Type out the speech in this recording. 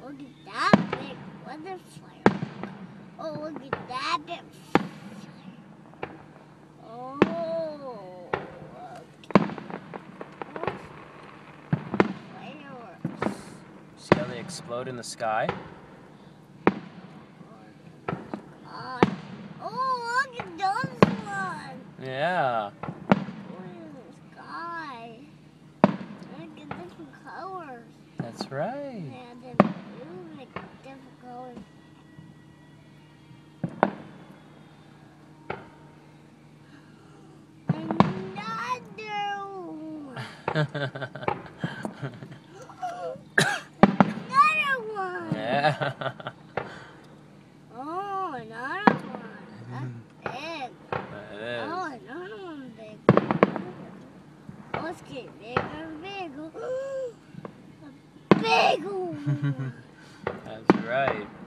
Look at that big butterfly. Oh, look at that big fire. Oh, look. Fireworks. See how they explode in the sky? Oh, look at those ones. Yeah. In the sky. Look at different colors. That's right. Yeah, they make different colors. Another one. Another one. Yeah. Oh, another one. That's big. That is. Oh, another one big. Oh, it's getting bigger and bigger. A big one. That's right.